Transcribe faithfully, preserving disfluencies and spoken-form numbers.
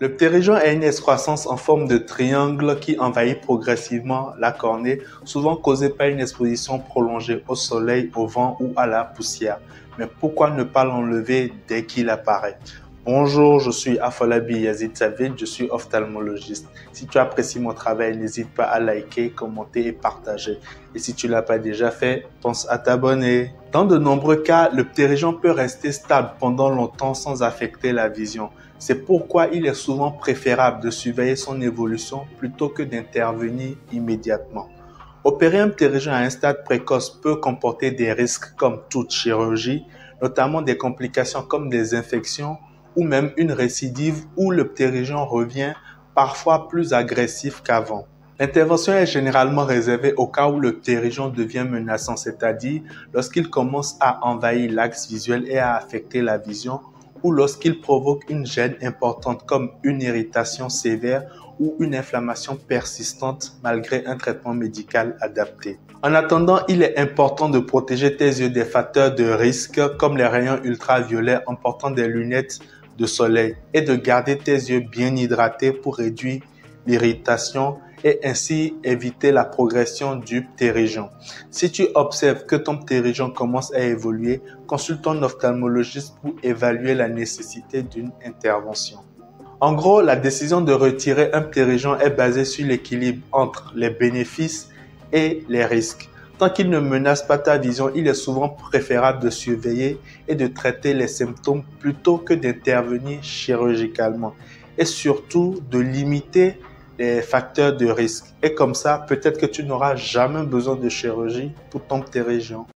Le ptérygium a une excroissance en forme de triangle qui envahit progressivement la cornée, souvent causée par une exposition prolongée au soleil, au vent ou à la poussière. Mais pourquoi ne pas l'enlever dès qu'il apparaît? Bonjour, je suis Afolabi Yazid Savid, je suis ophtalmologiste. Si tu apprécies mon travail, n'hésite pas à liker, commenter et partager. Et si tu ne l'as pas déjà fait, pense à t'abonner. Dans de nombreux cas, le ptérygium peut rester stable pendant longtemps sans affecter la vision. C'est pourquoi il est souvent préférable de surveiller son évolution plutôt que d'intervenir immédiatement. Opérer un ptérygium à un stade précoce peut comporter des risques comme toute chirurgie, notamment des complications comme des infections ou même une récidive où le ptérygium revient parfois plus agressif qu'avant. L'intervention est généralement réservée au cas où le ptérygium devient menaçant, c'est-à-dire lorsqu'il commence à envahir l'axe visuel et à affecter la vision, ou lorsqu'il provoque une gêne importante comme une irritation sévère ou une inflammation persistante malgré un traitement médical adapté. En attendant, il est important de protéger tes yeux des facteurs de risque comme les rayons ultraviolets en portant des lunettes de soleil et de garder tes yeux bien hydratés pour réduire l'irritation et ainsi éviter la progression du ptérygium. Si tu observes que ton ptérygium commence à évoluer, consulte ton ophtalmologiste pour évaluer la nécessité d'une intervention. En gros, la décision de retirer un ptérygium est basée sur l'équilibre entre les bénéfices et les risques. Tant qu'il ne menace pas ta vision, il est souvent préférable de surveiller et de traiter les symptômes plutôt que d'intervenir chirurgicalement et surtout de limiter les facteurs de risque. Et comme ça, peut-être que tu n'auras jamais besoin de chirurgie pour ton ptérygium.